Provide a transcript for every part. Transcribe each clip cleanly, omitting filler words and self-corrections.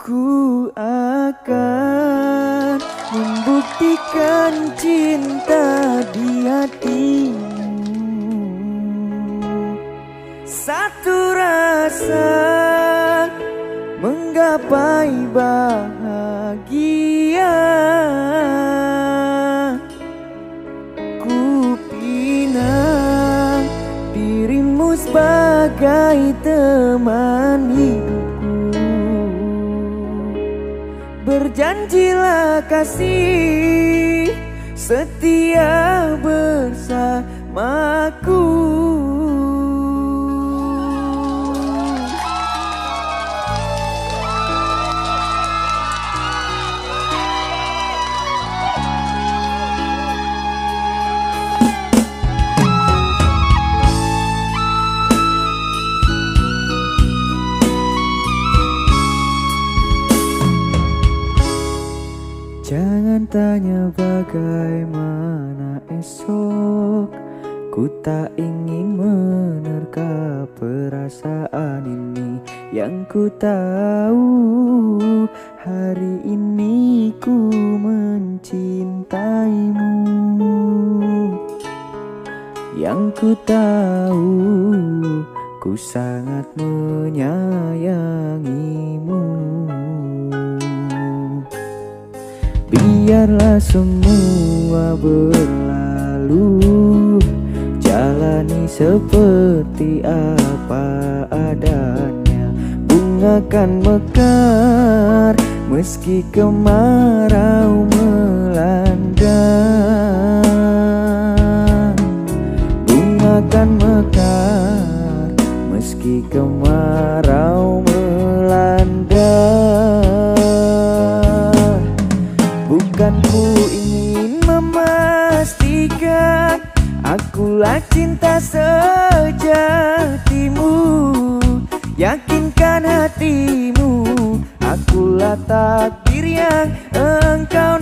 Ku akan membuktikan cinta di hatimu. Satu rasa menggapai bahagia. Ku pinang dirimu sebagai teman hidupku. Berjanjilah kasih setia bersamaku. Jangan tanya bagaimana esok, ku tak ingin menerka perasaan ini. Yang ku tahu hari ini ku mencintaimu. Yang ku tahu ku sangat menyayangimu. Biarlah semua berlalu, jalani seperti apa adanya. Bunga kan mekar meski kemarau melanda. Bunga kan mekar meski kemarau melanda. Bukan ku ingin memastikan akulah cinta sejatimu. Yakinkan hatimu, akulah takdir yang engkau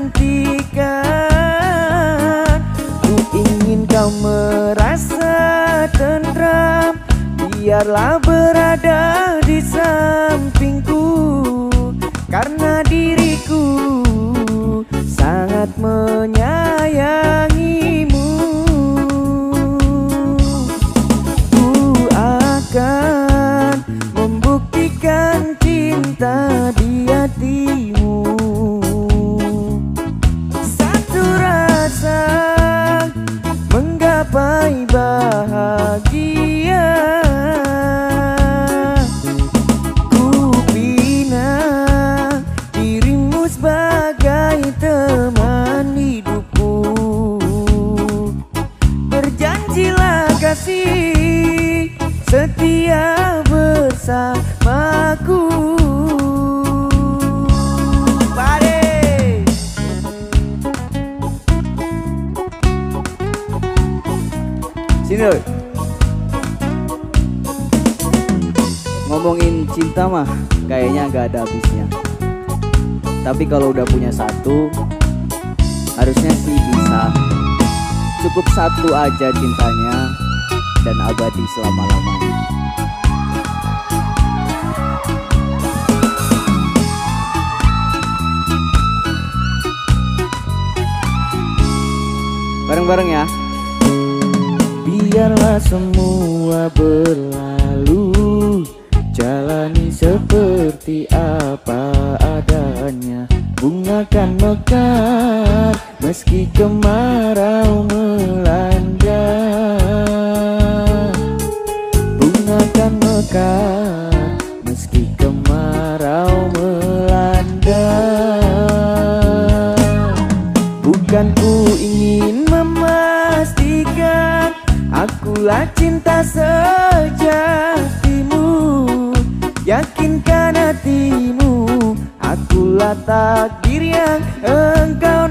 nantikan. Ku ingin kau merasa tentram, biarlah berada di sampingku. Karena diriku sangat menyayangimu. Ku akan membuktikan cinta di hatimu. Satu rasa menggapai bahagia. Ku pinang dirimu sebagai teman hidupku. Berjanjilah kasih setia bersamaku. Pade. Sini loh. Ngomongin cinta mah kayaknya gak ada habisnya. Tapi kalau udah punya satu, harusnya sih bisa. Cukup satu aja cintanya dan abadi selama-lamanya. Bareng-bareng ya. Biarlah semua berlalu, jalani seperti apa adanya. Bunga kan mekar meski kemarau melanda. Bunga kan mekar meski kemarau melanda. Bukan ku ingin memastikan akulah cinta sejatimu. Yakinkan hatimu, akulah takdir yang engkau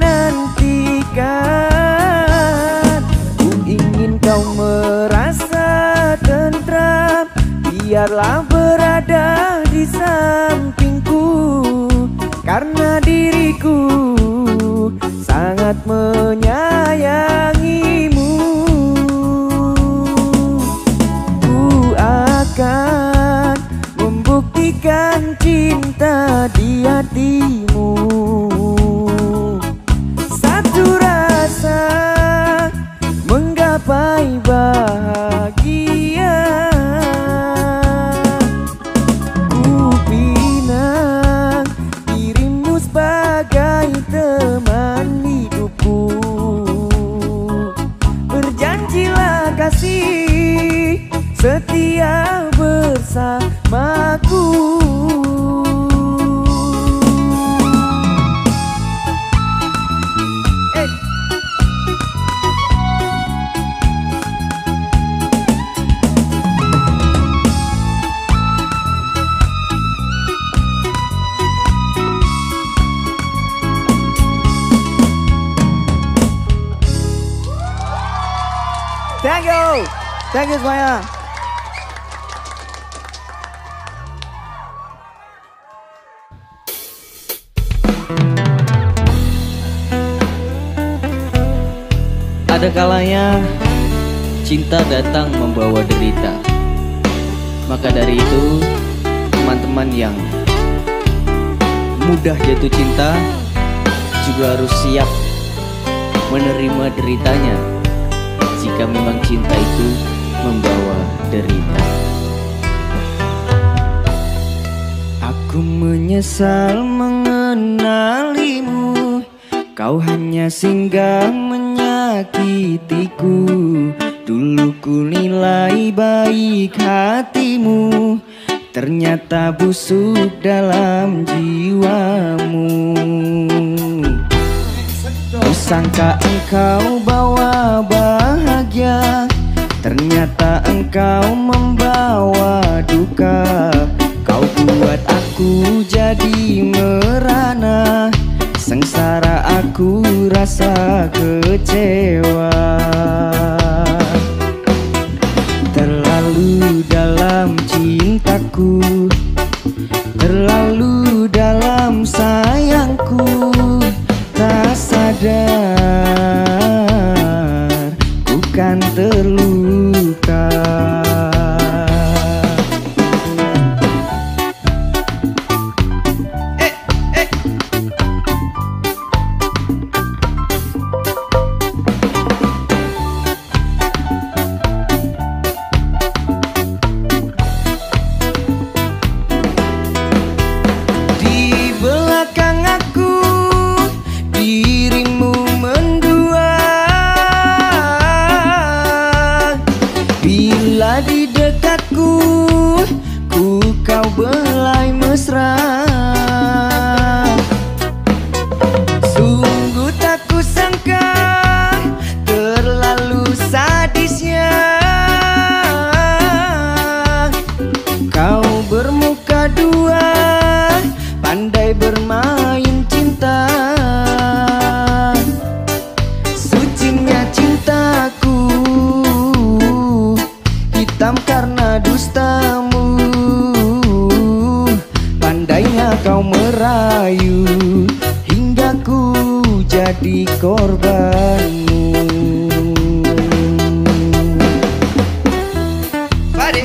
nantikan. Ku ingin kau merasa tentram, biarlah berada di sampingku. Karena diriku sangat menyayangimu. Ku akan membuktikan cinta hatimu. Satu rasa menggapai bahagia. Ku pinang dirimu sebagai teman hidupku. Berjanjilah kasih setia bersamaku. Thank you semuanya. Ada kalanya cinta datang membawa derita. Maka dari itu, teman-teman yang mudah jatuh cinta juga harus siap menerima deritanya jika memang cinta itu membawa derita. Aku menyesal mengenalimu, kau hanya singgah menyakitiku. Dulu ku nilai baik hatimu, ternyata busuk dalam jiwamu. Kusangka engkau bawa bahagia, ternyata engkau membawa duka. Kau buat aku jadi merana, sengsara aku rasa kecewa. Terlalu dalam cintaku, terlalu dalam sayangku. Tak sadar ku kan terluka. Di belakang aku dirimu mendua, bila di dekatku ku kau belai mesra. Sungguh tak kusangka terlalu sadisnya kau bermuka dua, pandai bermain cinta. Sucinya cintaku hitam karena dustamu. Pandainya kau merayu hingga ku jadi korbanmu. Padi.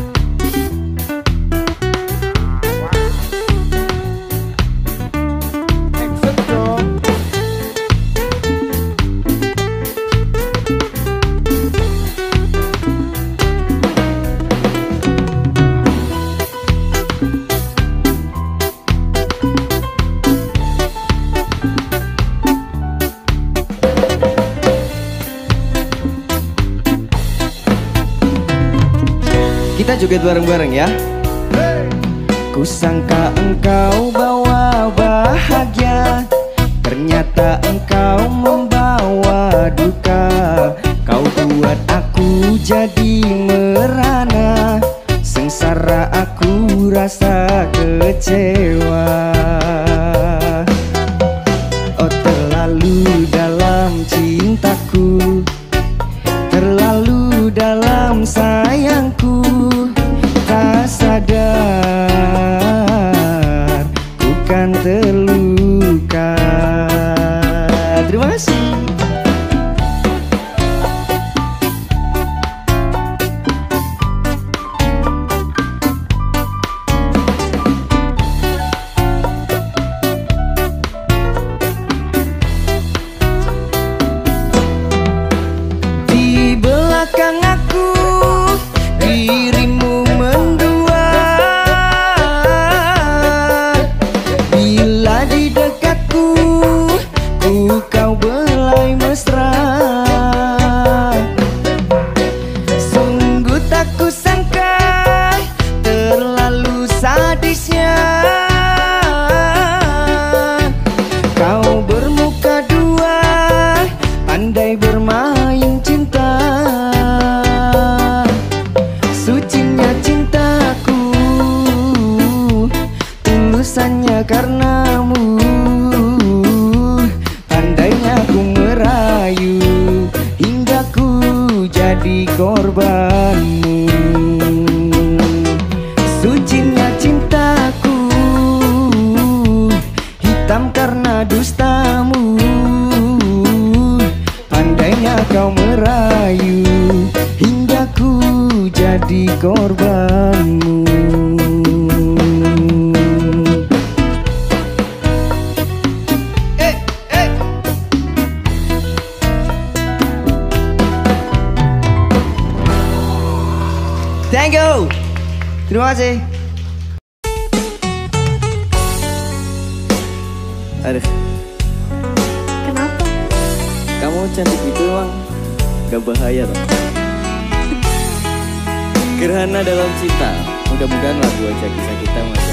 Kita joget bareng-bareng ya. Kusangka engkau bawa bahagia, ternyata engkau membawa duka. Kau buat aku jadi merana, sengsara aku rasa kecewa. Oh terlalu dalam cintaku, terlalu dalam sayangku. Tak sadar ku kan terluka. Terima kasih. ku sangka terlalu sadisnya kau bermuka dua, pandai bermain cinta. Sucinya cintaku, tulusannya karenamu. Pandainya ku merayu hingga ku jadi korbanmu. Sucinya cintaku, hitam karena dustamu. Pandainya kau merayu hingga ku jadi korbanmu. Thank you. Terima kasih. Aduh, Kenapa? kamu cantik gitu emang gak bahaya loh. Gerhana dalam cinta. Mudah-mudahan lagu aja kisah kita macam.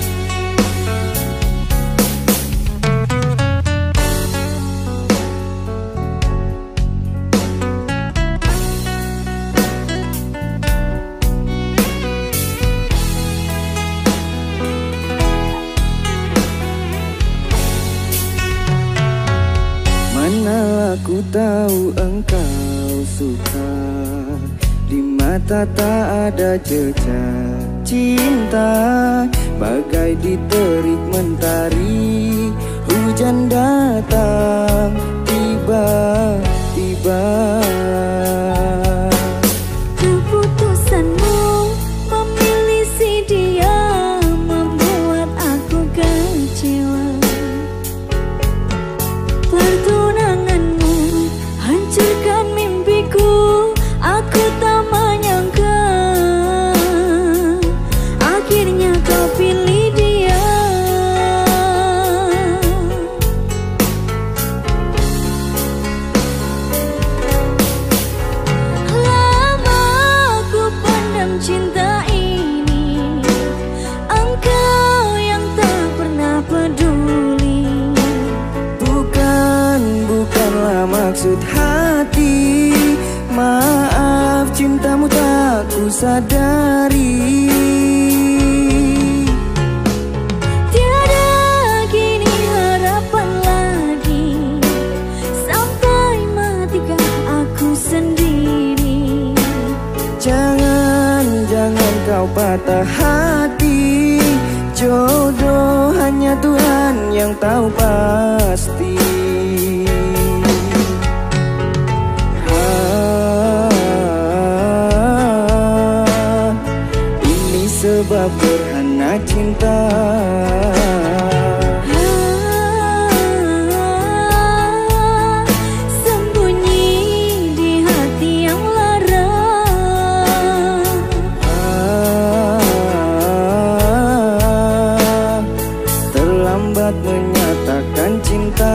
Manalah ku tahu engkau suka, di mata tak ada jejak cinta. Bagai diterik mentari, hujan datang tiba-tiba. Keputusanmu memilih si dia membuat aku kecewa. Pertunanganmu hancurkan mimpiku. Aku tak menyangka akhirnya kau pilih dia. Lama ku pendam cinta ini, engkau yang tak pernah peduli. Bukanlah maksud hati, maaf cintamu tak ku sadari. Tiada kini harapan lagi, sampai matikah aku sendiri. Jangan kau patah hati, jodoh hanya Tuhan yang tahu pasti. Ini sebab gerhana cinta. Sembunyi di hati yang lara. Terlambat menyatakan cinta.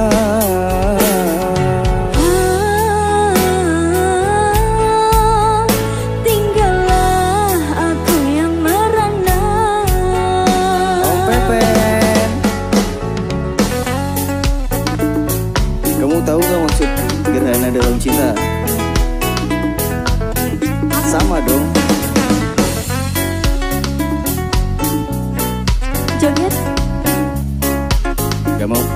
Tinggallah aku yang merana. Oh Pepen, Kamu tahu gak maksud gerhana dalam cinta? Sama dong. Joget. Gak mau.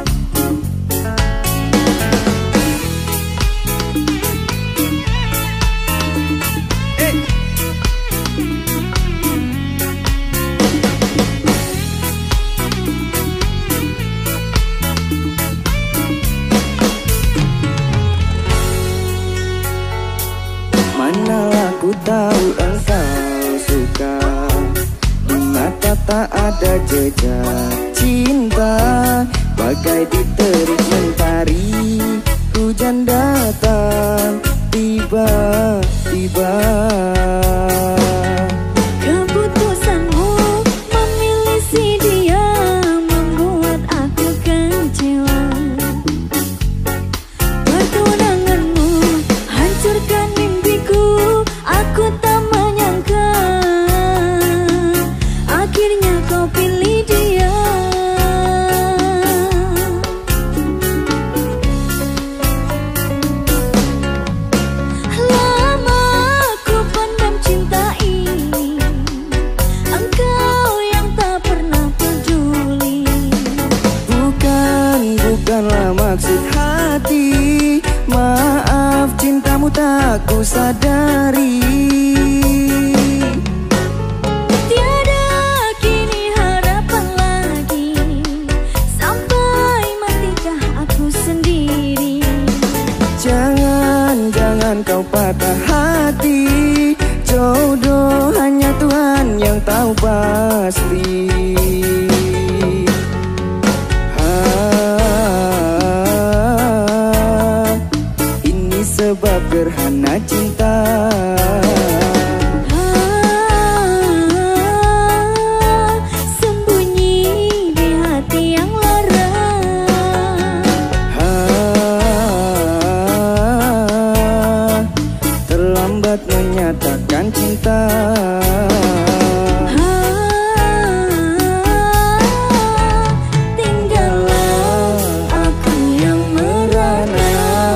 manalah ku tahu engkau suka, di mata tak ada jejak cinta. Bagai diterik mentari, hujan datang tiba-tiba. Keputusanmu memilih si dia membuat aku kecewa. Pertunanganmu hancurkan mimpiku. Aku tak menyangka cinta. Tinggallah aku yang merana.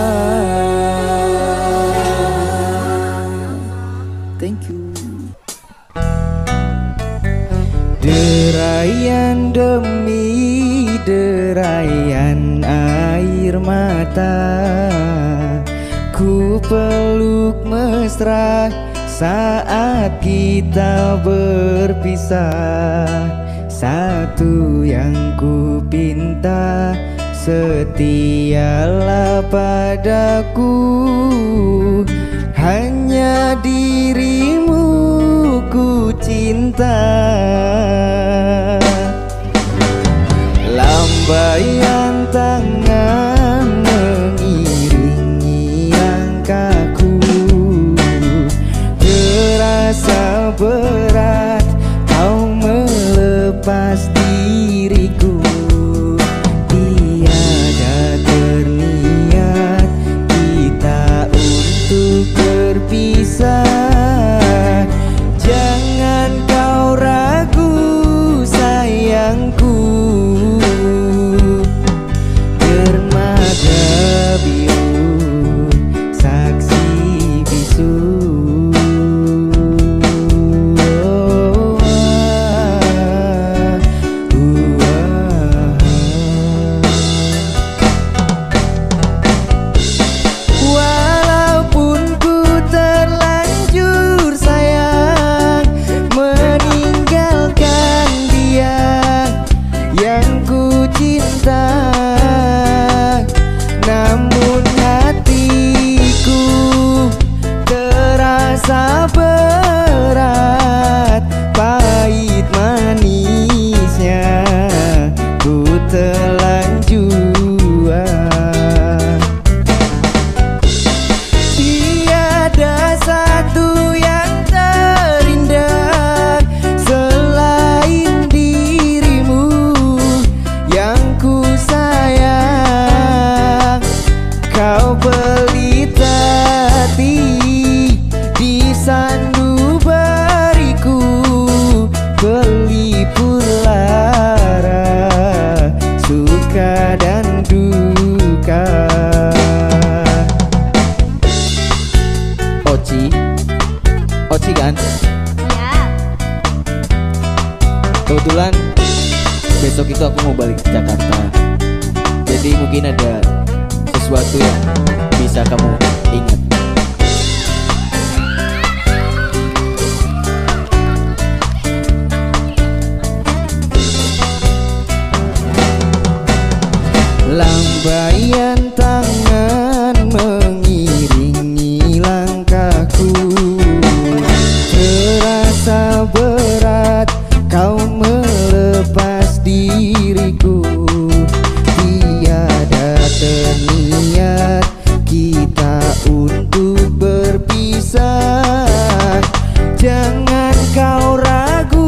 Thank you. Derayan demi derayan air mata, ku peluk mesra saat kita berpisah. Satu yang ku pinta, setialah padaku, hanya dirimu ku cinta. Lambaian tangan mengiringi langkahku, terasa berat kau melepas diriku. Tiada terniat kita untuk berpisah. Jangan kau ragu sayangku, dermaga biru saksi bisu. Walaupun ku terlanjur sayang meninggalkan dia yang ku cinta, namun hatiku terasa berat. Pahit manisnya ku telan jua. Tiada satu yang terindah selain dirimu yang ku sayang. Kau pelita hati di sanubariku, pelipur lara suka dan duka. Oci, Oci kan? Ya. Kebetulan besok itu aku mau balik ke Jakarta. Jadi mungkin ada sesuatu yang bisa kamu ingat. Lambaian tangan mengiringi langkahku, terasa berat kau melepas diriku. Tiada terniat kita untuk berpisah. Jangan kau ragu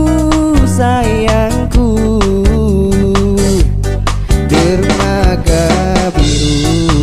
sayangku, dermaga biru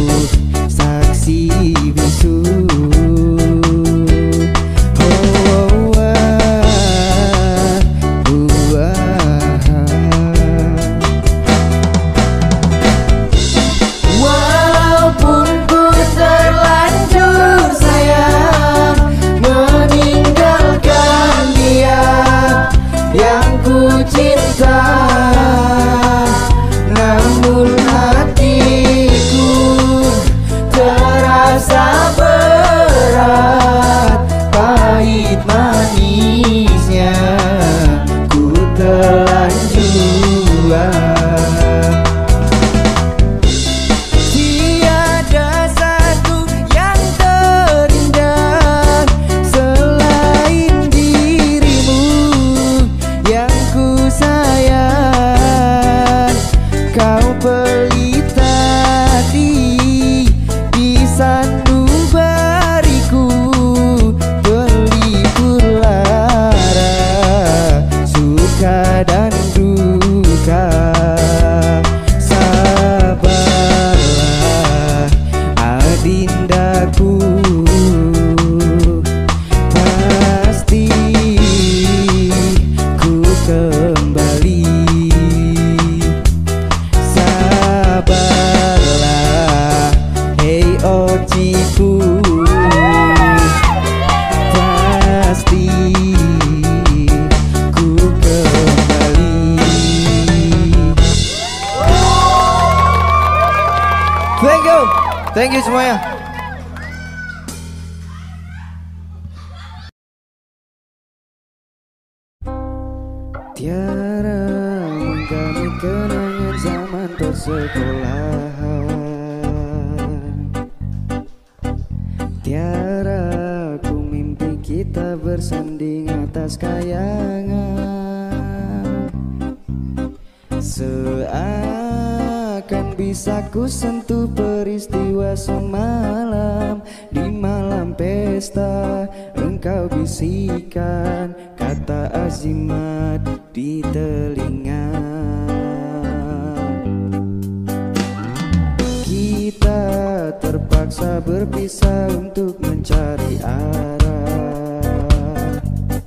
semuanya. Tiara menggami kenangan zaman persekolahan. Tiara ku mimpi kita bersanding atas kayangan. Seakan bisa ku sentuh peristiwa semalam. Di malam pesta engkau bisikan kata azimat di telinga. Kita terpaksa berpisah untuk mencari arah.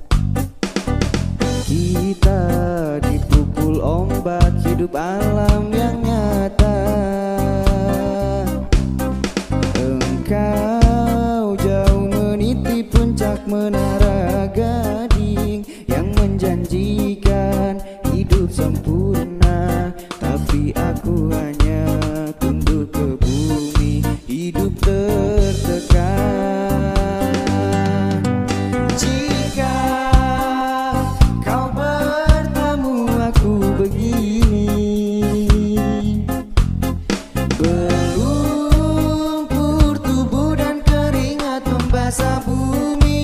Kita dipukul ombak hidup alam yang nyata. Engkau jauh meniti puncak menara gading yang menjanjikan hidup sempurna, tapi aku hanya tunduk ke bumi, hidup tertekan. Jika kau bertemu aku begini, berlumpur tubuh dan keringat membasah bumi.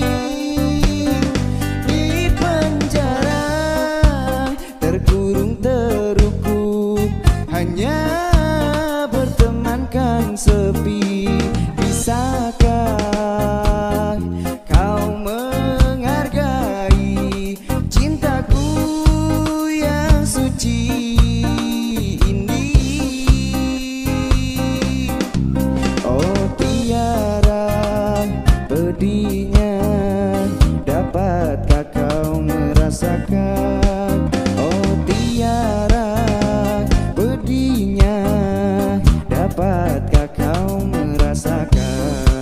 Di penjara terkurung terukup, hanya bertemankan sepi. Bisakah kau menghargai cintaku yang suci ini? Oh Tiara, pedihnya dapatkah kau merasakan? Oh Tiara, pedihnya dapatkah kau merasakan?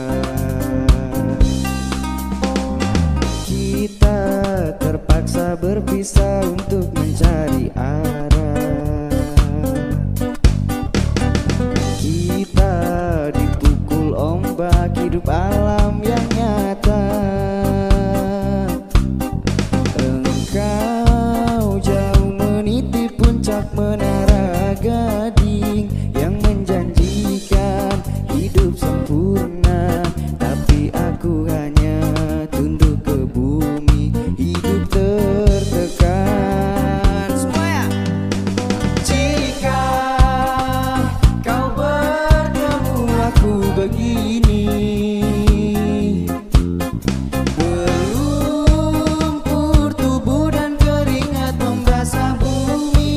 Kita terpaksa berpisah untuk mencari arah. Kita dipukul ombak hidup alam yang nyata. Engkau jauh meniti puncak menara gading yang menjanjikan hidup sempurna, tapi aku hanya tunduk ke bumi, hidup tertekan. Semuanya. Jika kau bertemu aku begini, berlumpur tubuh dan keringat membasah bumi.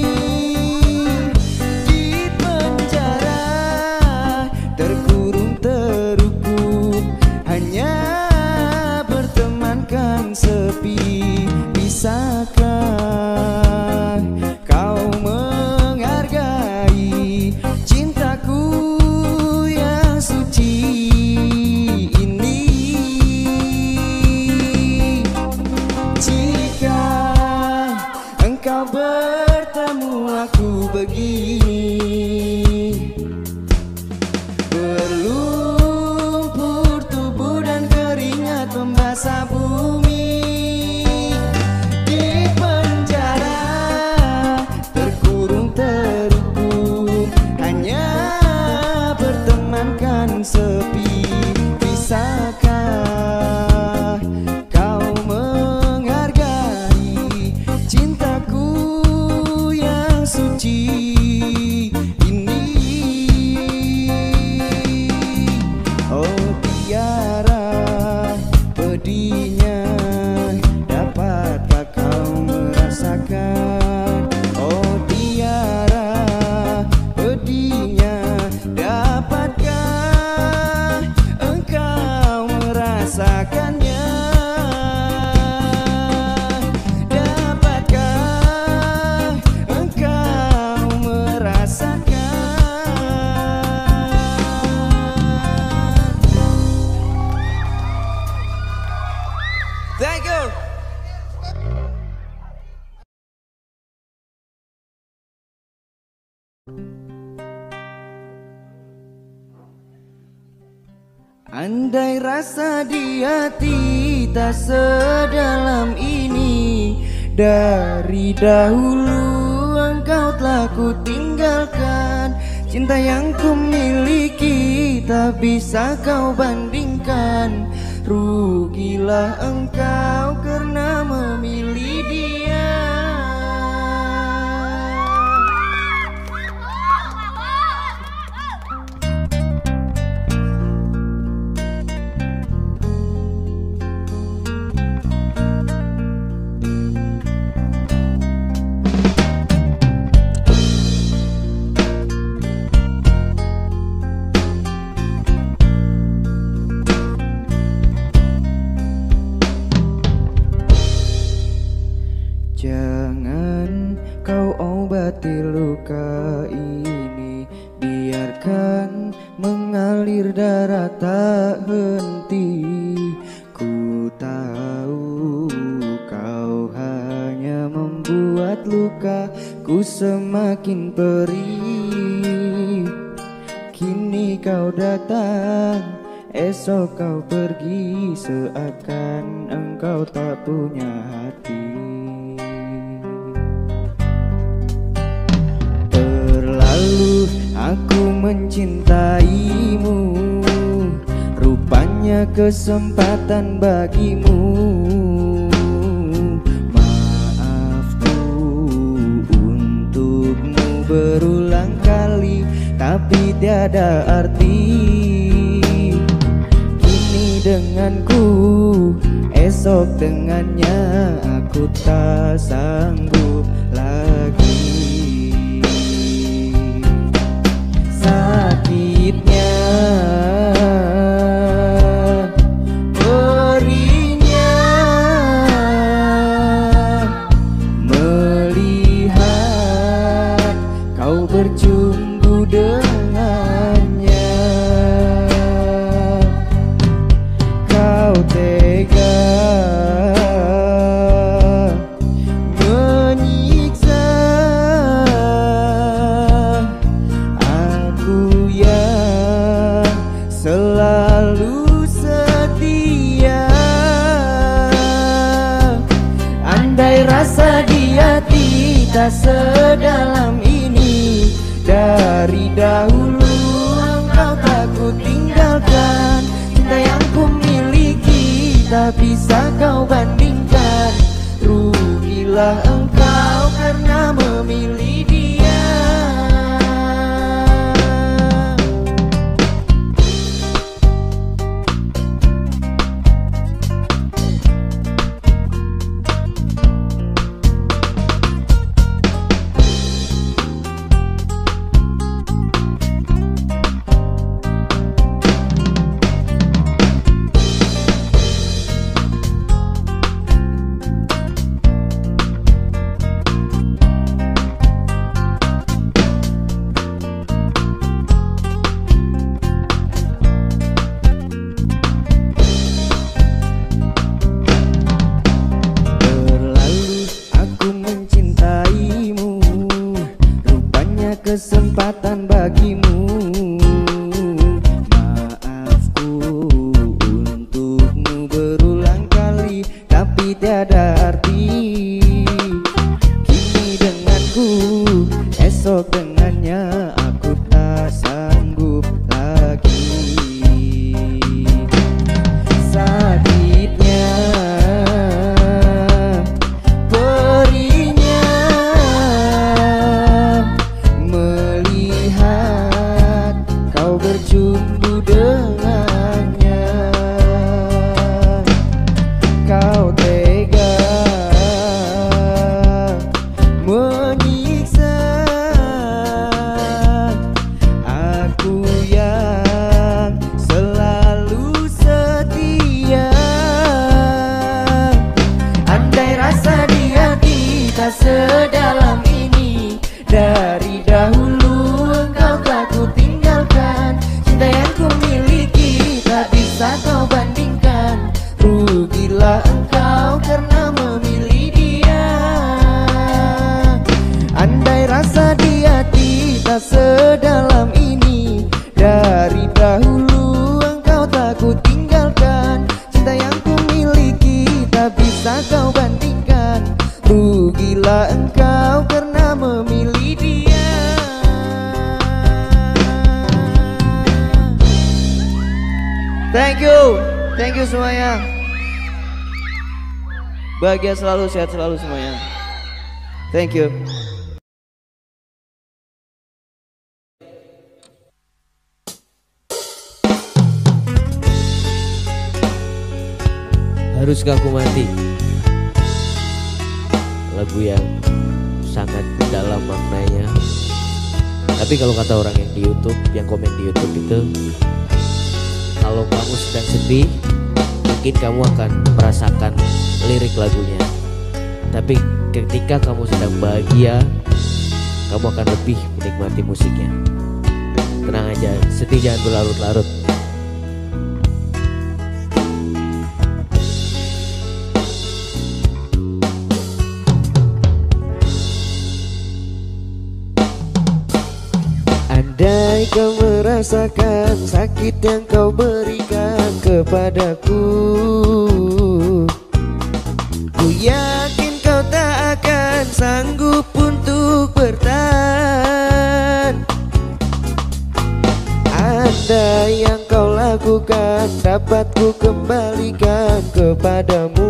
Di penjara terkurung terukup, hanya bertemankan sepi. Bisakah kau menghargai cintaku yang suci ini? Jika engkau bertemu aku begini, berlumpur tubuh dan keringat membasah bumi. Di penjara terkurung terukup, hanya bertemankan sepi. Bisakah kau menghargai cintaku yang suci ini? Oh Tiara, pedihnya dapatkah kau merasakan? Oh Tiara, pedihnya dapatkah engkau merasakannya? Dapatkah engkau merasakan? Thank you. Andai rasa di hati tak sedalam ini, dari dahulu engkau telah ku tinggalkan. Cinta yang ku miliki tak bisa kau bandingkan. Rugilah engkau karena memilih dia. Jangan kau obati luka ini, biarkan mengalir darah tak henti. Ku tahu kau hanya membuat lukaku semakin perih. Kini kau datang, esok kau pergi, seakan engkau tak punya hati. Terlalu aku mencintaimu, rupanya kesempatan bagimu. Maafku untukmu berulang kali, tapi tiada arti. Kini denganku, esok dengannya, aku tak sanggup lagi. Sakitnya, perihnya, melihat kau bercumbu dengannya. Kau tega menyiksa aku yang selalu setia. Andai rasa di hati tak sedalam ini, dari dahulu engkau tak ku tinggalkan. Cinta yang ku miliki tak bisa kau bandingkan. Rugilah engkau karena memilih dia. Kesempatan bagimu. Maafku untukmu berulang kali, tapi tiada arti. Kini denganku, esok dengannya, aku tak sanggup lagi. Sakitnya, perihnya, melihat kau bercumbu dengannya. Kau tega menyiksa aku yang selalu setia. Andai rasa di hati tak sedalam ini, dari dahulu engkau telah ku tinggalkan. Cinta yang ku miliki tak bisa kau bandingkan. Rugilah engkau karena memilih dia. Andai rasa di hati tak sedalam ini, dari dahulu engkau tak ku bisa kau bandingkan. Rugilah engkau karena memilih dia. Thank you semuanya. Bahagia selalu, sehat selalu semuanya. Thank you. Haruskah Aku Mati, lagu yang sangat dalam maknanya. Tapi kalau kata orang yang di YouTube, yang komen di YouTube itu, kalau kamu sedang sedih, mungkin kamu akan merasakan lirik lagunya. Tapi ketika kamu sedang bahagia, kamu akan lebih menikmati musiknya. Tenang aja, sedih jangan berlarut-larut. Andai kau merasakan sakit yang kau berikan kepadaku, ku yakin kau tak akan sanggup untuk bertahan. Andai yang kau lakukan dapat ku kembalikan kepadamu,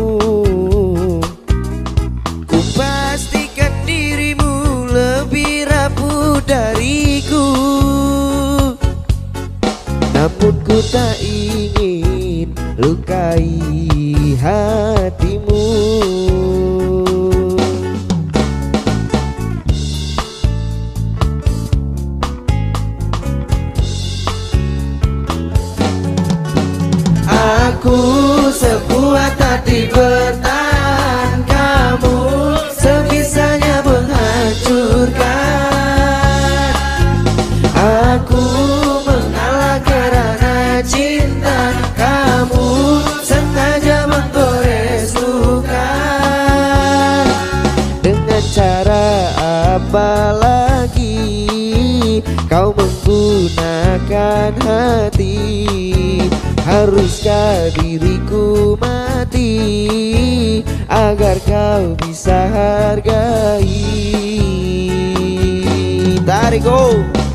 ku pastikan dirimu lebih rapuh dariku. Namun ku tak ingin lukai hatimu. Aku sekuat hati bertahan, kamu sebisanya menghancurkan. Aku mengalah karena cinta, kamu sengaja menggores luka. Dengan cara apa lagi kau menggunakan hati? Haruskah diriku mati agar kau bisa hargai? Tarik go.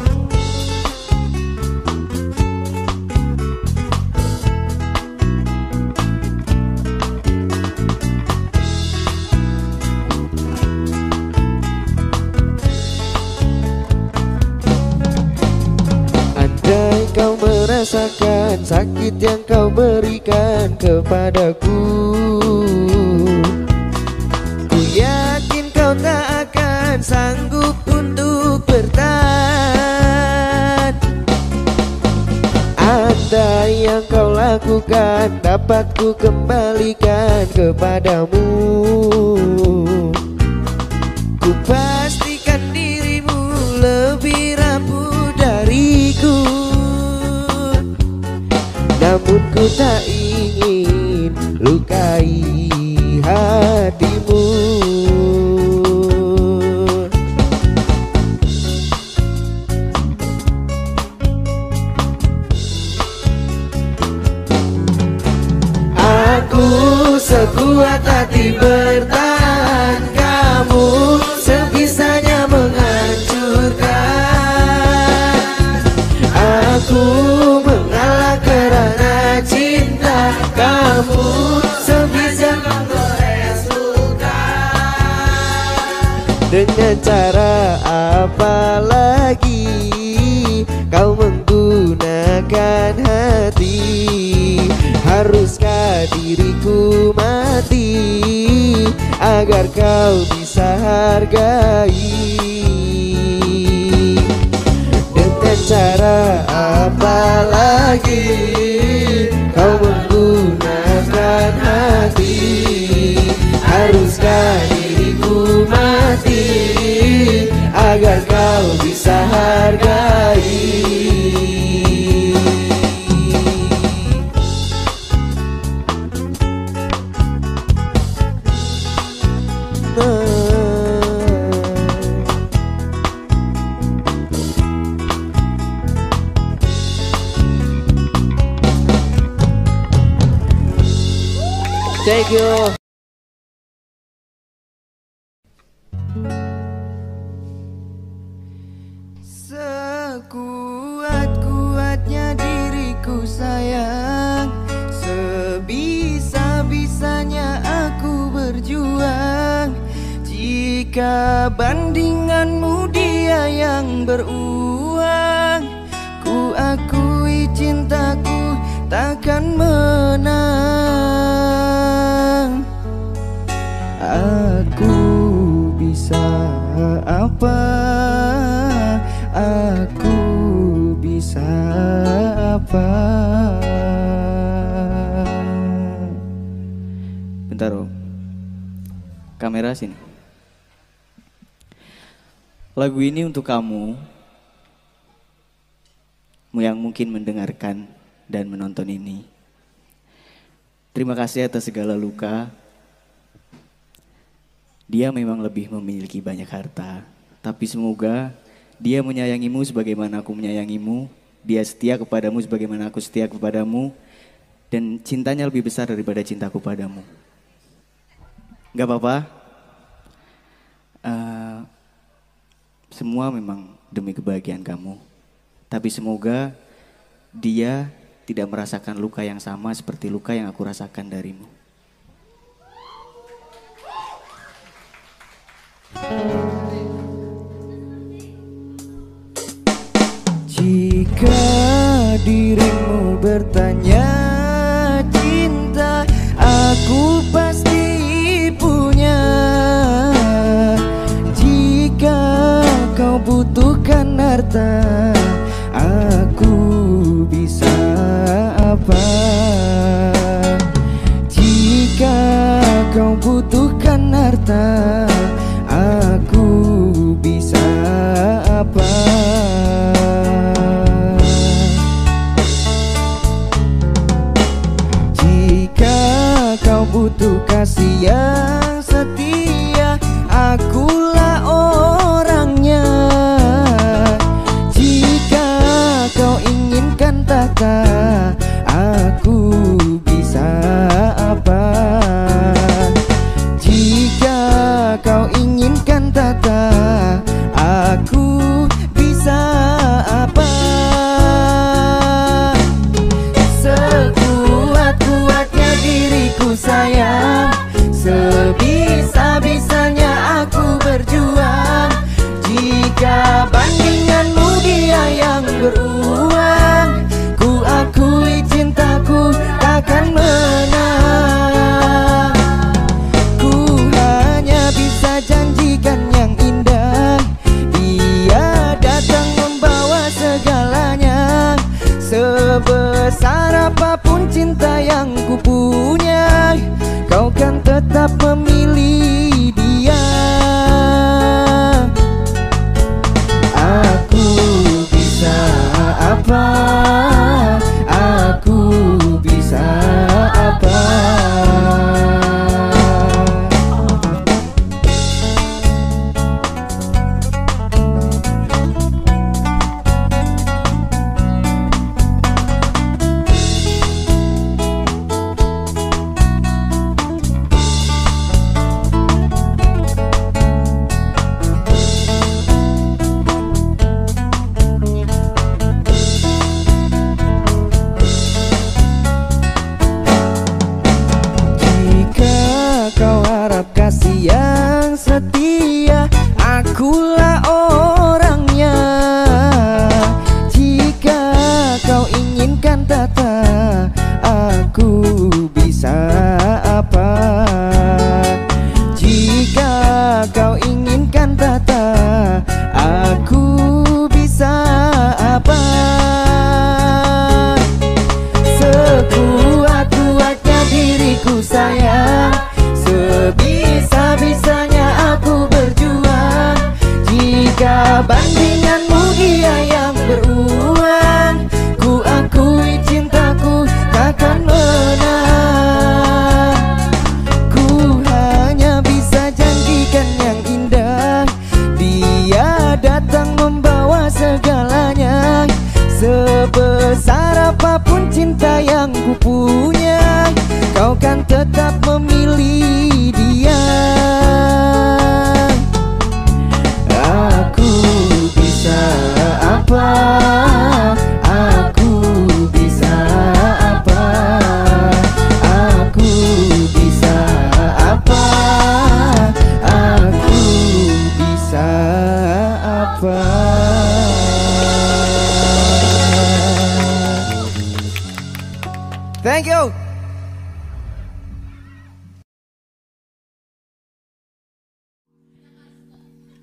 Andai kau merasakan sakit yang kau berikan kepadaku, ku yakin kau tak akan sanggup untuk bertahan. Andai yang kau lakukan dapat ku kembalikan kepadamu, ku pastikan dirimu lebih rapuh dariku. Namun ku tak ingin lukai hatimu. Aku sekuat hati bertahan, kamu sebisanya menghancurkan. Aku mengalah karena cinta, kamu sebisa menggores luka. Dengan cara apa lagi kau menggunakan hati? Haruskah diriku mati agar kau bisa hargai? Dengan cara apa lagi kau menggunakan hati? Haruskah diriku mati agar kau bisa hargai? Thank you. Jika bandinganmu dia yang beruang, ku akui cintaku takkan menang. Aku bisa apa? Aku bisa apa? Bentar Om, kamera sini. Lagu ini untuk kamu yang mungkin mendengarkan dan menonton ini. Terima kasih atas segala luka. Dia memang lebih memiliki banyak harta, tapi semoga dia menyayangimu sebagaimana aku menyayangimu. Dia setia kepadamu sebagaimana aku setia kepadamu. Dan cintanya lebih besar daripada cintaku padamu. Gak apa-apa. Semua memang demi kebahagiaan kamu. Tapi semoga dia tidak merasakan luka yang sama seperti luka yang aku rasakan darimu. Jika dirimu bertanya cinta, aku pasti punya. Jika kau butuhkan harta, aku bisa apa? Jika kau butuhkan harta, aku bisa apa? Jika kau butuh kasih yang setia, akulah orangnya. Jika kau inginkan tahta, aku bisa apa? Jika kau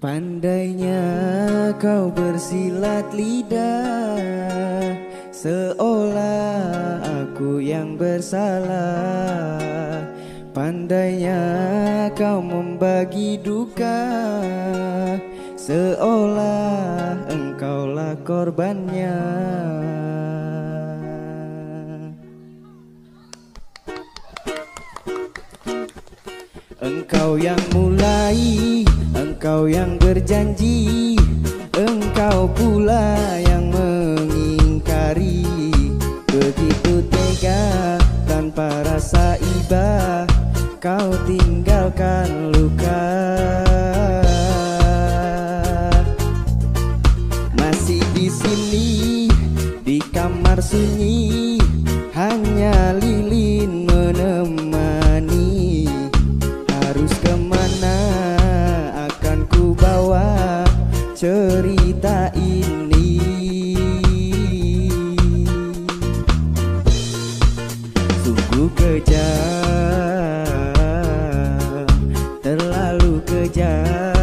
Pandainya kau bersilat lidah, seolah aku yang bersalah. Pandainya kau membagi duka, seolah engkaulah korbannya. Engkau yang mulai, engkau yang berjanji, engkau pula yang mengingkari. Begitu tega tanpa rasa iba, kau tinggalkan luka. Masih di sini, di kamar sunyi, hanya lilin menemani. Harus kemana akan ku bawa cerita ini? Sungguh kejam, terlalu kejam.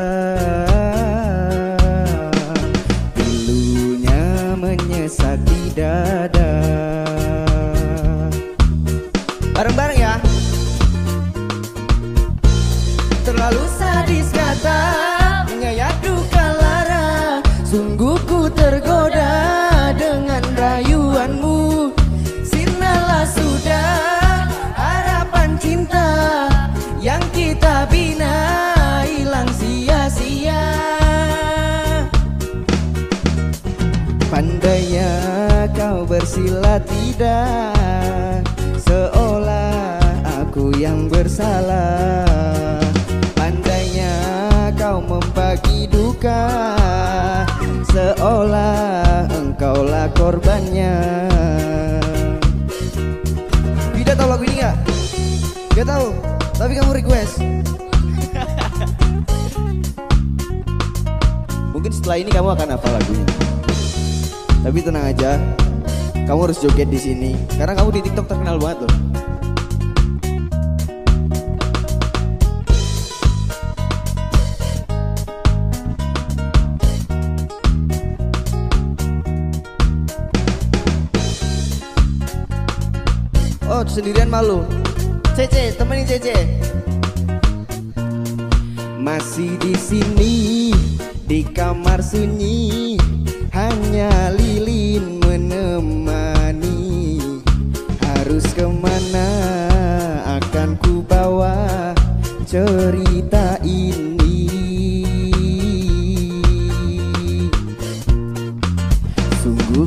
Pilunya menyesat di dada. Bareng-bareng ya. Terlalu sadis kata, menyayat duka lara. Sungguh ku tergoda dengan rayuanmu. Sirnalah sudah harapan cinta yang kita bina, hilang sia-sia. Pandainya kau bersilat lidah, seolah aku yang bersalah. Pandainya kau membagi duka, seolah engkaulah korbannya. Tidak tahu lagu ini gak? Gak tahu, tapi kamu request. Mungkin setelah ini kamu akan hafal lagunya. Tapi tenang aja, kamu harus joget di sini karena kamu di TikTok terkenal banget loh. Oh, sendirian malu. Cece, temenin Cece. Masih di sini, di kamar sunyi, hanya lilin menemani. Harus kemana akan ku bawa cerita ini? Sungguh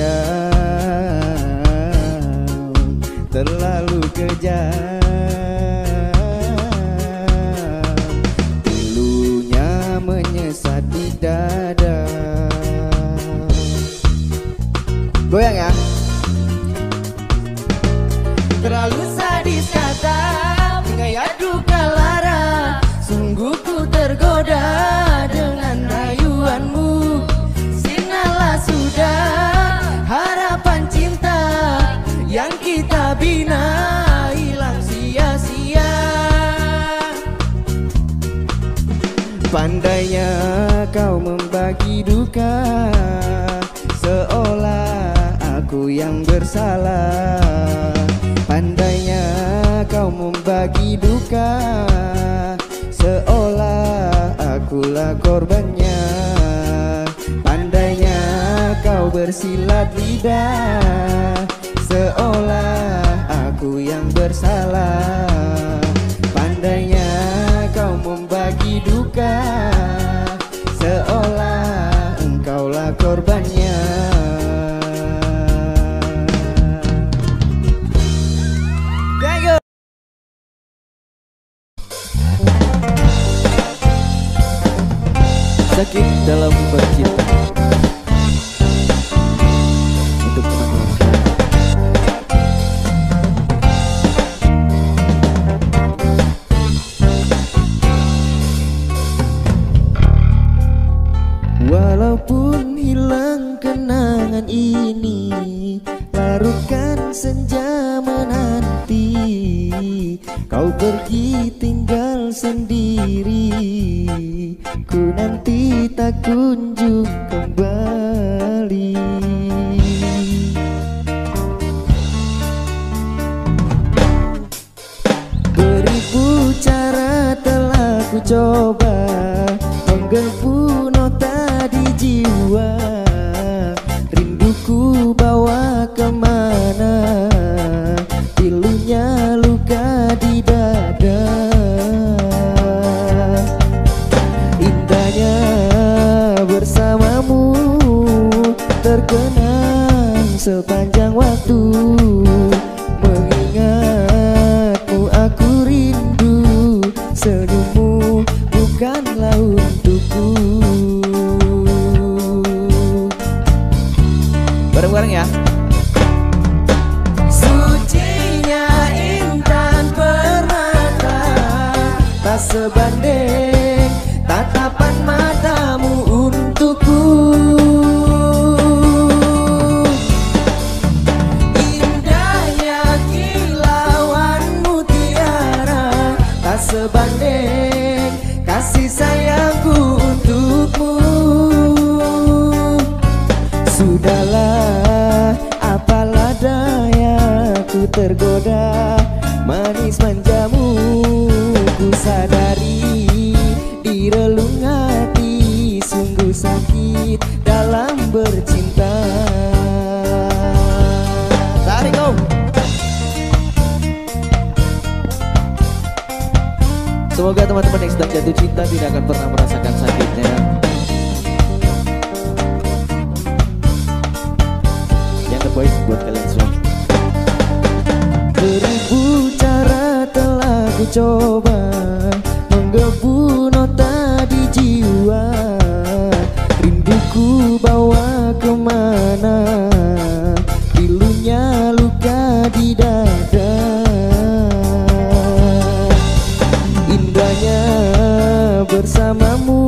kejam, terlalu kejam. Pilunya menyesat di dada. Goyang ya. Terlalu sadis kata, menyayat duka lara. Sungguh ku tergoda dengan rayuanmu. Sinalah sudah harapan cinta yang kita bina, hilang sia-sia. Pandainya kau membagi duka, seolah aku yang bersalah. Pandainya kau membagi duka, seolah akulah korbannya. Pandainya kau bersilat lidah, seolah aku yang bersalah. Pandainya kau membagi duka, seolah engkaulah korbannya. Sakit dalam bercinta. Untuk teman-teman. Walaupun hilang kenangan ini, larutkan senja menanti. Kau pergi tinggal sendiri, ku coba menggebu nota di jiwa. Rinduku bawa kemana, pilunya luka di dada. Indahnya bersamamu terkenang sepanjang waktu. Mengingatmu aku rindu, senyummu bukanlah untukku. Bareng-bareng ya. Sucinya intan permata, tak sebanding tatapan matamu untukku. Indahnya kilauan mutiara, tak sebanding kasih sayangku untukmu. Sudahlah, apalah daya, ku tergoda manis manjamu. Ku sadari di relung hati sungguh sakit dalam bercinta. Tarik om. Semoga teman-teman yang sedang jatuh cinta tidak akan pernah merasakan sakitnya. Yang The Boys buat kalian semua. Beribu cara telah ku coba menggebu nota di jiwa. Rinduku bawa kemana, pilunya luka di dada. Indahnya bersamamu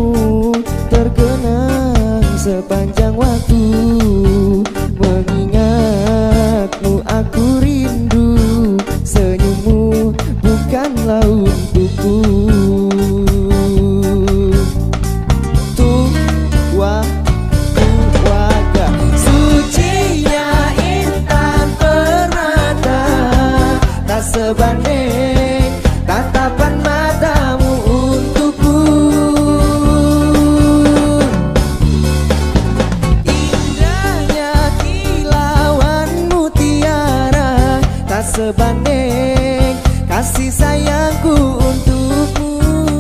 terkenang sepanjang waktu. Mengingatmu aku rindu, senyummu bukanlah untukku. Sucinya intan permata, tak sebanding tatapan matamu untukku. Indahnya kilauan mutiara, tak sebanding kasih sayangku untukmu.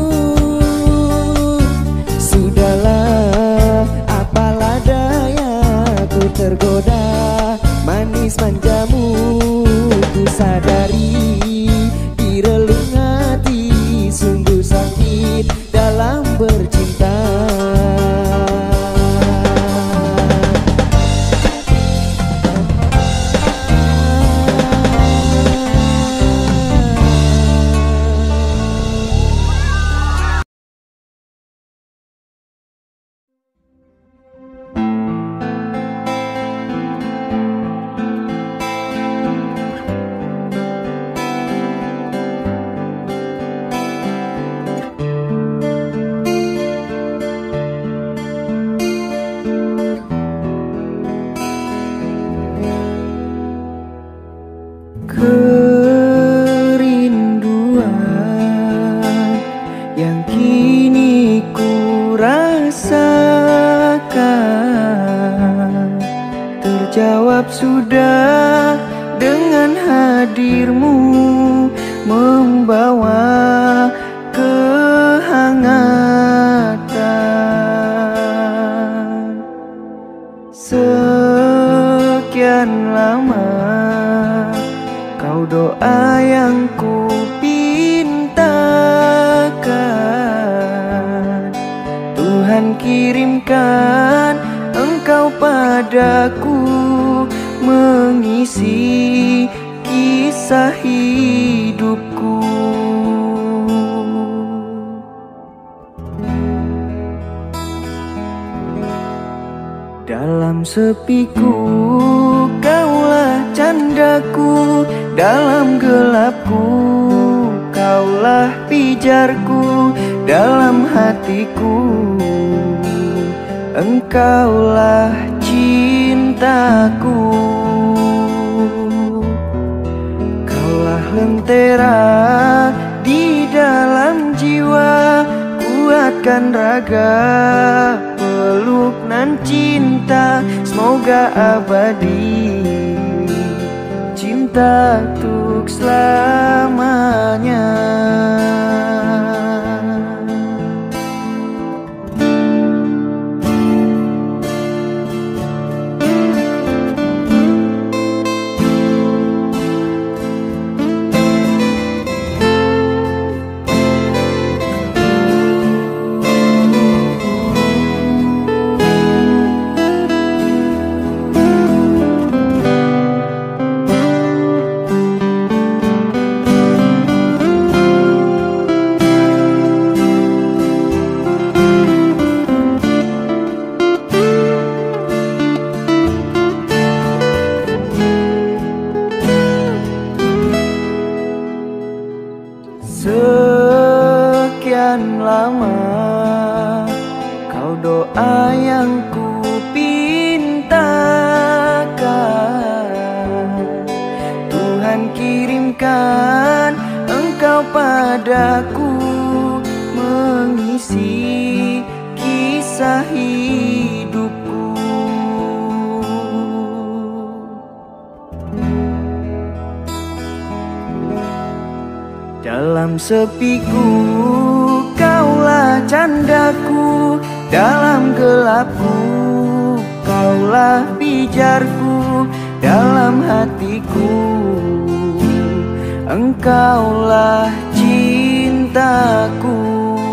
Sudahlah, apalah daya, ku tergoda manis manjamu. Ku sadari di relung hati sungguh sakit dalam bercinta. Kerinduan yang kini ku rasakan terjawab sudah dengan hadirmu, membawa kehangatan. Sekian lama kau doa yang ku pintakan, Tuhan kirimkan engkau padaku, mengisi kisah hidupku. Dalam sepiku kaulah candaku, dalam gelapku kaulah pijarku, dalam hatiku engkaulah cintaku. Kaulah lentera di dalam jiwa, kuatkan raga, peluk nan cinta semoga abadi, cinta untuk selamanya. Sekian lama kau doa yang ku pintakan, Tuhan kirimkan engkau padaku, mengisi kisah hidupku. Dalam sepiku kaulah candaku, dalam gelapku kaulah pijarku, dalam hatiku engkaulah cintaku.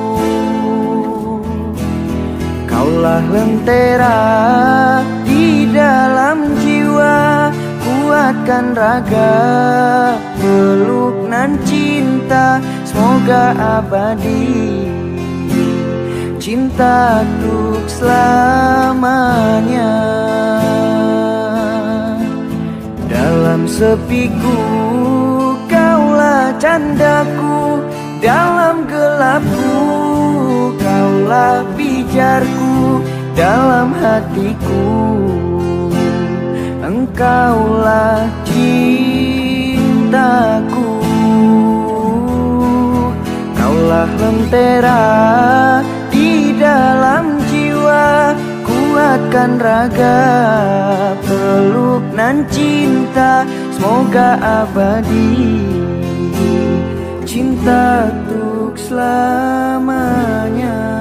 Kaulah lentera di dalam jiwa, kuatkan raga, peluk nan cinta semoga abadi, cinta untuk selamanya. Dalam sepiku kaulah candaku, dalam gelapku kaulah pijarku, dalam hatiku engkaulah cintaku. Kaulah lentera di dalam jiwa, kuatkan raga, peluk nan cinta semoga abadi, cinta untuk selamanya.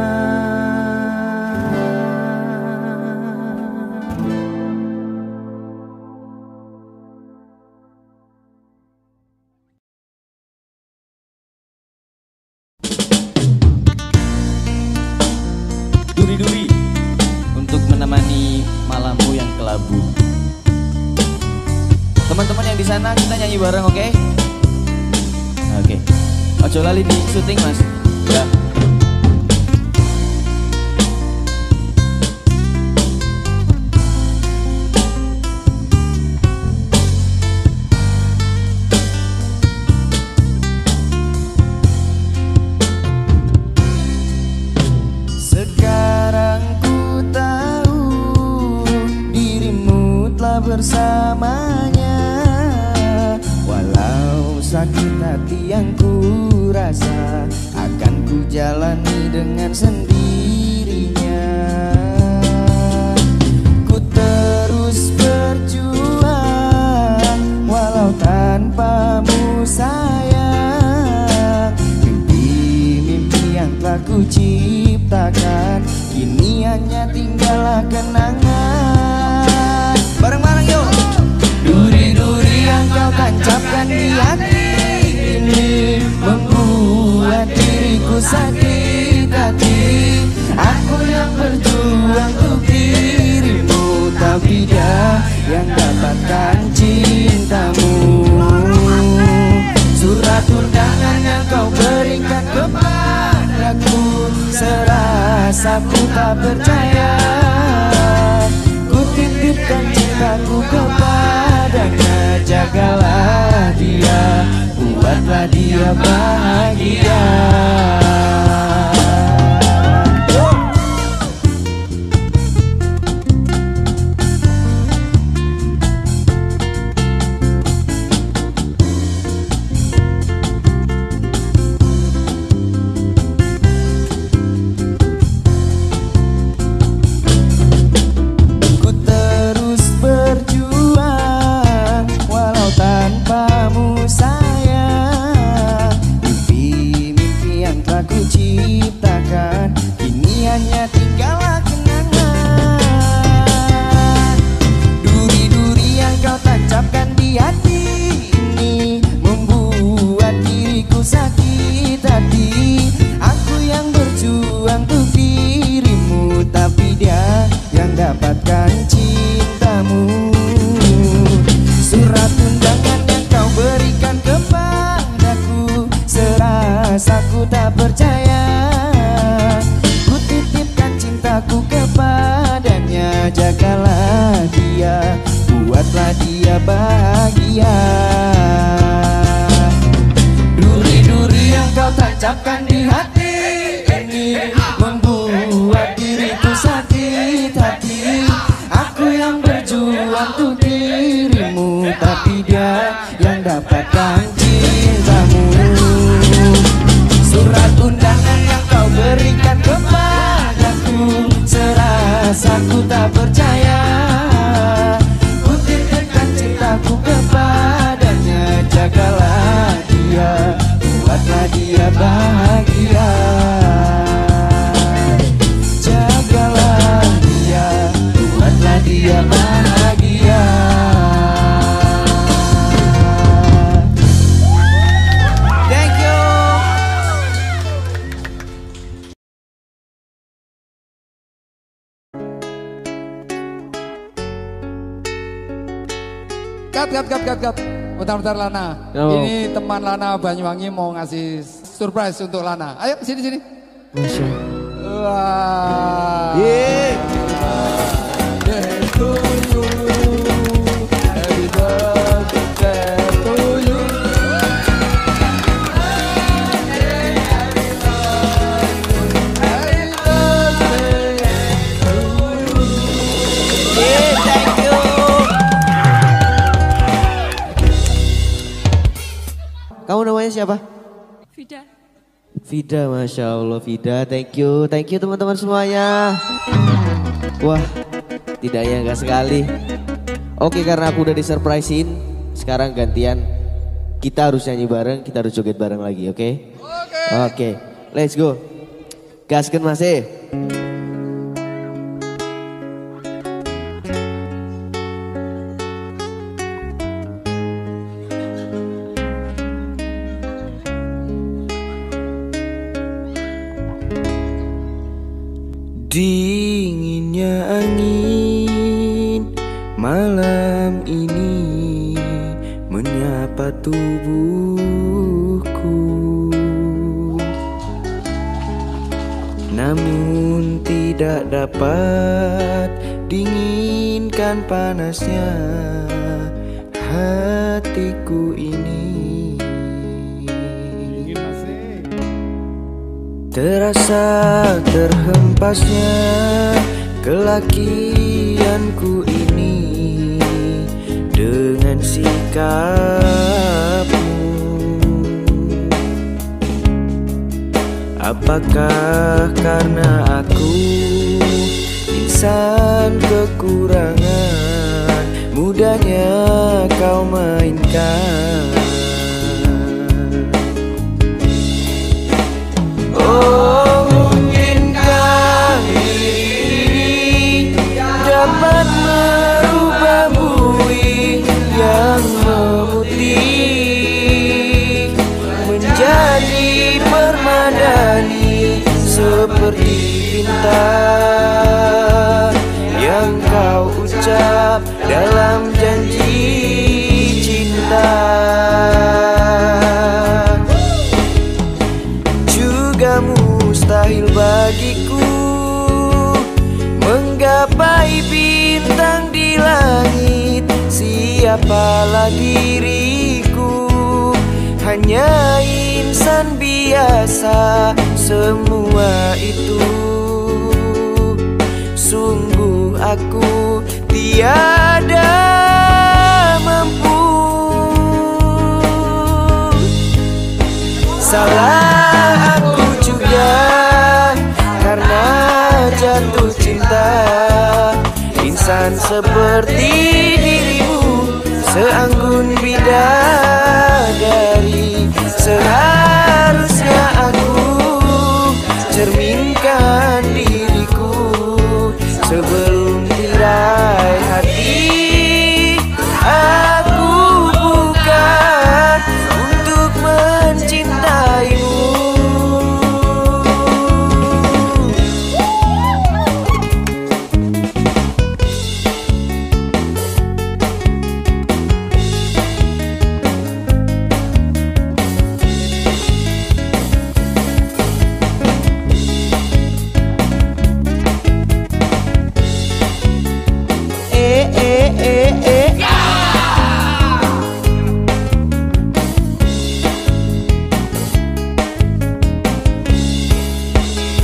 Duri-duri untuk menemani malammu yang kelabu. Teman-teman yang di sana kita nyanyi bareng, oke? Oke. Ojo lali di syuting, Mas. Ya. Bersamanya, walau sakit hati yang ku rasa, akan ku jalani dengan sendirinya. Ku terus berjuang walau tanpamu sayang. Mimpi-mimpi yang telah ku ciptakan kini hanya tinggallah kenangan. Bareng-bareng yuk. Duri-duri yang kau tancapkan di hati ini membuat diriku sakit hati. Aku yang berjuang untuk dirimu, tapi dia yang dapatkan cintamu. Surat undangan yang kau berikan kepadaku, serasa ku tak percaya. Titipkan cintaku kepadanya, jagalah dia, buatlah dia bahagia. yang telah ku ciptakan, kini hanya tinggallah kenangan. Duri-duri yang kau tancapkan di hati ini membuat diriku sakit hati. Aku yang berjuang untuk dirimu, tapi dia yang dapatkan cintamu. Surat undangan yang kau berikan kepadaku, serasa ku tak percaya. Ku titipkan cintaku kepadanya, jagalah dia, buatlah dia bahagia. Duri-duri yang kau tancapkan di hati ini membuat diriku sakit hati. Aku yang berjuang untuk dirimu, tapi dia yang dapatkan cintamu. Surat undangan yang kau berikan kepadaku, serasa ku tak percaya. Ku titipkan cintaku kepadanya, jagalah dia, buatlah dia bahagia. Jagalah dia, buatlah dia bahagia. Thank you. Kat. Bentar Lana. Yo. Ini teman Lana Banyuwangi mau ngasih surprise untuk Lana. Ayo sini. Masya. Wah. Yeay. Happy to you. Happy birthday to you. Happy birthday to you. Yeah, thank you. Kamu namanya siapa? Vida. Vida, Masya Allah Vida, thank you teman-teman semuanya. Wah, tidak nyangka sekali. Oke, karena aku udah disurprisein, sekarang gantian kita harus nyanyi bareng, kita harus joget bareng lagi, oke? Oke, let's go. Gaskeun masih. Dinginnya angin malam ini menyapa tubuhku, namun tidak dapat dinginkan panasnya hatiku ini. Terasa terhempasnya kelakianku ini dengan sikapmu. Apakah karena aku insan kekurangan, mudahnya kau mainkan? Oh, mungkinkah diri dapat merubah bui yang memutih menjadi permadani seperti bintang yang kau ucap dalam janji cinta. Mustahil bagiku menggapai bintang di langit. Siapalah diriku, hanya insan biasa. Semua itu sungguh aku tiada mampu. Salah aku juga karena jatuh cinta. Insan seperti dirimu, seanggun bidadari, seharusnya aku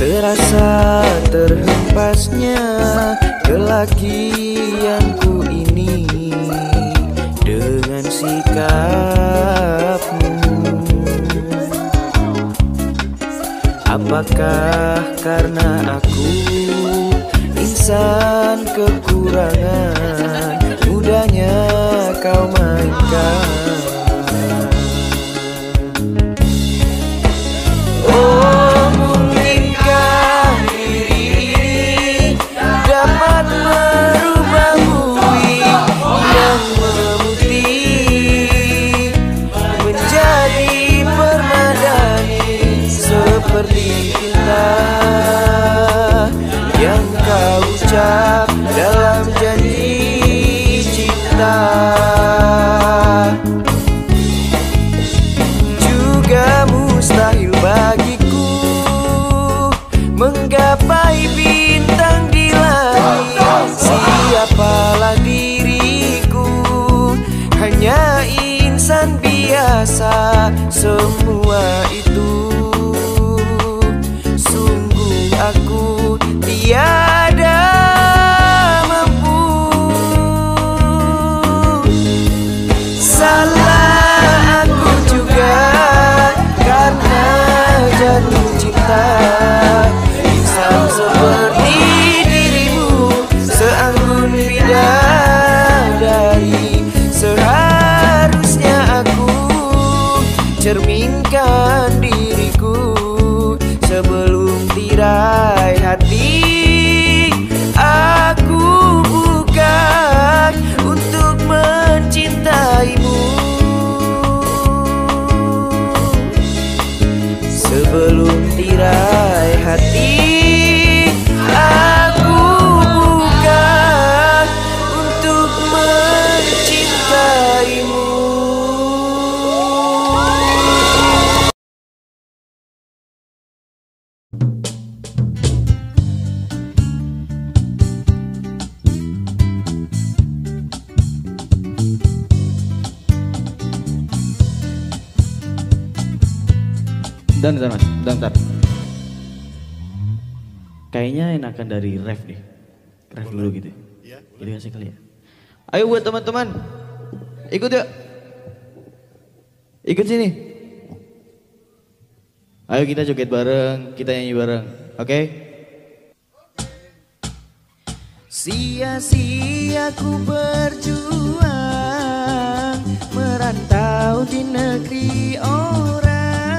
Terasa terhempasnya kelakianku ini dengan sikapmu. Apakah karena aku insan kekurangan, mudahnya kau mainkan? Oh, mungkinkah diri ini dapat merubah bumi yang memutih menjadi permadani seperti cinta yang kau ucap dalam janji cinta. Juga mustahil bagiku menggapai bintang di langit. Siapalah diriku, hanya insan biasa. Semua itu sungguh aku tiada mampu. Salah aku juga karena jatuh cinta. Insan seperti dirimu, seanggun bidadari. Seharusnya aku cerminkan diriku sebelum tirai hati aku buka untuk mencintaimu. Sebelum tirai hati aku buka untuk mencintaimu. Bentar mas, bentar. Kayaknya enakan dari ref deh. Ref dulu gitu. Iya. Jadi asik kali ya. Ayo buat teman-teman, ikut yuk. Ikut sini. Ayo kita joget bareng, kita nyanyi bareng, oke? Sia-sia ku berjuang merantau di negeri orang.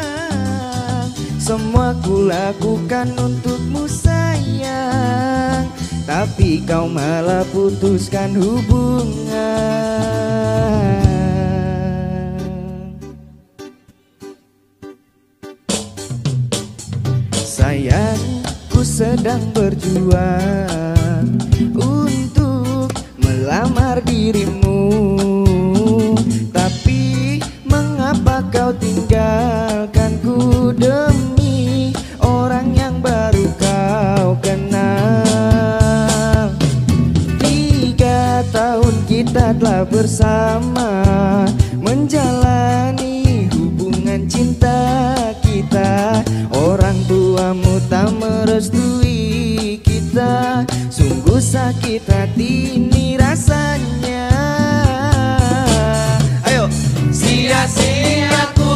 Semua ku lakukan untukmu sayang, tapi kau malah putuskan hubungan. Sayang, ku sedang berjuang untuk melamar dirimu, tapi mengapa kau tinggalkanku demi orang yang baru kau kenal? 3 tahun kita telah bersama menjalani hubungan cinta kita. Orang tuamu tak merestui kita, sungguh sakit hati ini rasanya. Ayo, sia-sia ku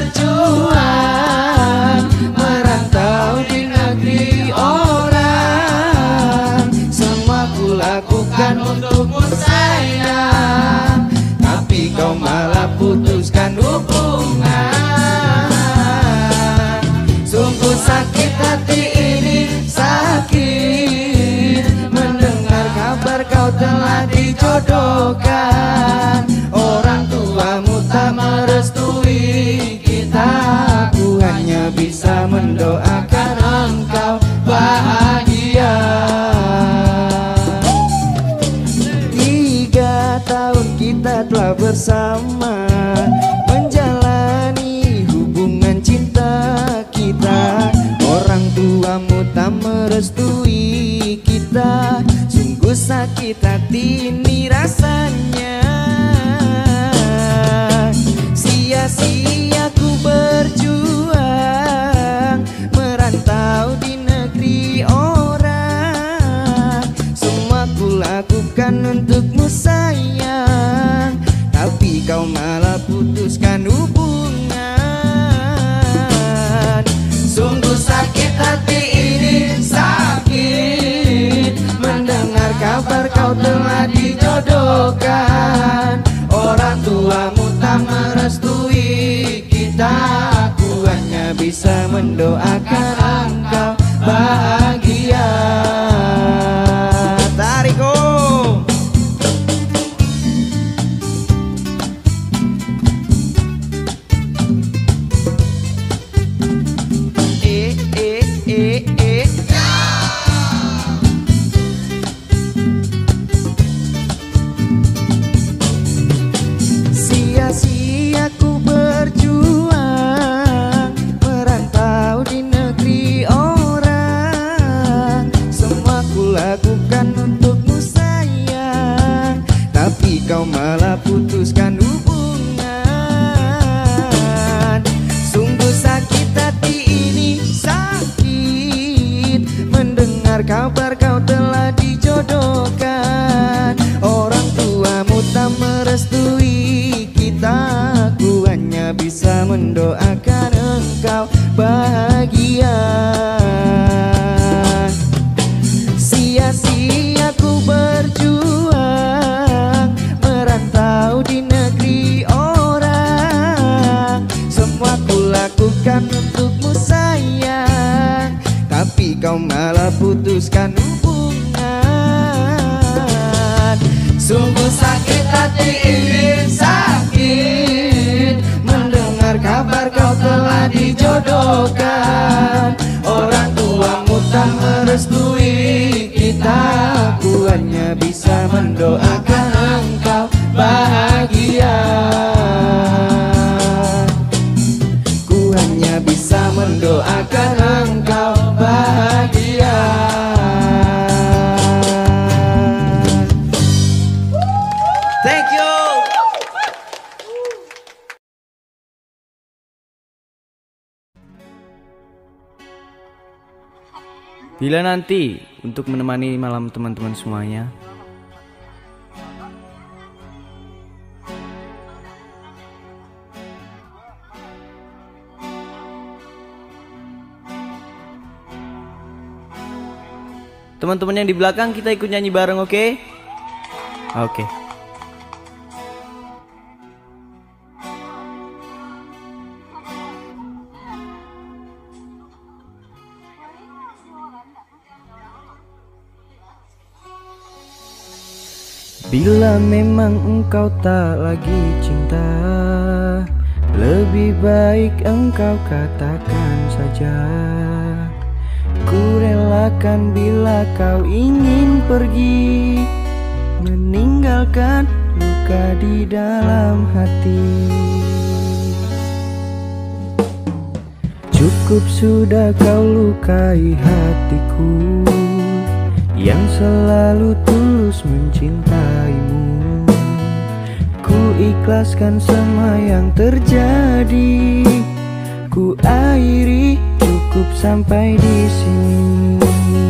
berjuang merantau di negeri orang. Semua ku lakukan untukmu sayang, tapi kau malah putuskan hubungan. Sungguh sakit hati ini, sakit mendengar kabar kau telah dijodohkan. Orang tuamu tak merestui kita, aku hanya bisa mendoakan engkau bahagia. 3 tahun kita telah bersama menjalani hubungan cinta kita. Orang tuamu tak merestui kita, sungguh sakit hati ini rasanya. Sia-sia ku berjuang merantau di negeri mendoakan engkau bahagia. Tariko. Sia-sia ku berjuang merantau di negeri orang. Semua ku lakukan untukmu sayang, tapi kau malah putuskan hubungan. Sungguh sakit hati ini, sakit mendengar kabar kau telah dijodohkan. Orang tuamu tak merestui kita, ku hanya bisa mendoakan engkau bahagia. Sia-sia ku berjuang merantau di negeri orang. Semua ku lakukan untukmu sayang, tapi kau malah putuskan hubungan. Sungguh sakit hati ini, sakit mendengar kabar kau telah dijodohkan. Orang tuamu tak merestui kita, ku hanya bisa mendoakan engkau bahagia. Ku hanya bisa mendoakan engkau bahagia. Thank you. Bila nanti untuk menemani malam teman-teman semuanya, teman-teman yang di belakang kita ikut nyanyi bareng, oke? Oke. Bila memang engkau tak lagi cinta, lebih baik engkau katakan saja. Ku relakan bila kau ingin pergi, meninggalkan luka di dalam hati. Cukup sudah kau lukai hatiku yang selalu tulus mencintaimu. Ku ikhlaskan semua yang terjadi, ku akhiri cukup sampai di sini.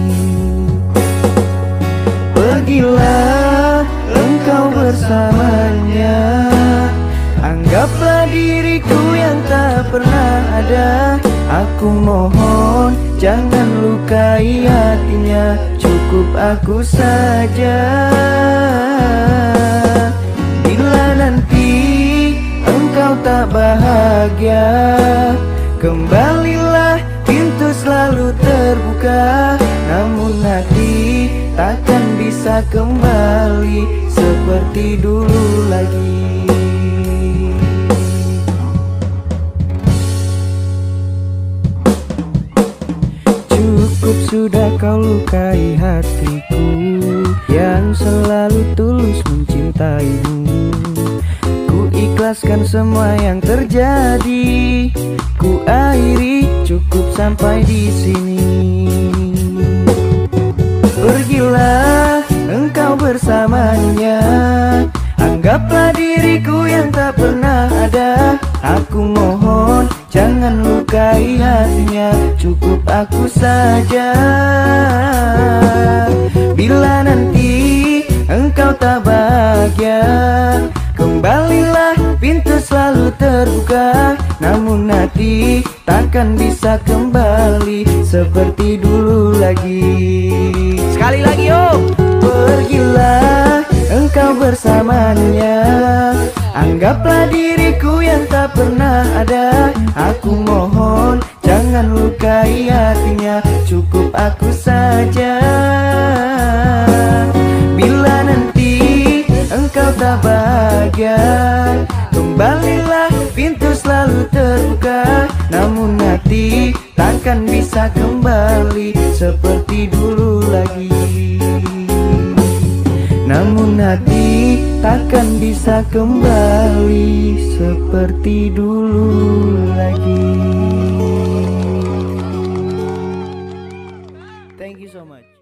Pergilah engkau bersamanya, anggaplah diriku yang tak pernah ada. Aku mohon jangan lukai hatinya, cukup aku saja. Bila nanti engkau tak bahagia, kembalilah, pintu selalu terbuka. Namun hati takkan bisa kembali seperti dulu lagi. Cukup sudah kau lukai hatiku yang selalu tulus mencintaimu. Ku ikhlaskan semua yang terjadi, ku akhiri cukup sampai di sini. Pergilah engkau bersamanya, anggaplah diriku yang tak pernah ada. Aku mohon jangan lukai hatinya, cukup aku saja. Bila nanti engkau tak bahagia, kembalilah, pintu selalu terbuka. Namun hati takkan bisa kembali seperti dulu lagi. Sekali lagi yo. Pergilah engkau bersamanya, anggaplah diriku yang tak pernah ada. Aku mohon jangan jangan lukai hatinya, cukup aku saja. Bila nanti engkau tak bahagia, kembalilah, pintu selalu terbuka. Namun hati takkan bisa kembali seperti dulu lagi. Namun hati takkan bisa kembali seperti dulu lagi. Thank you so much.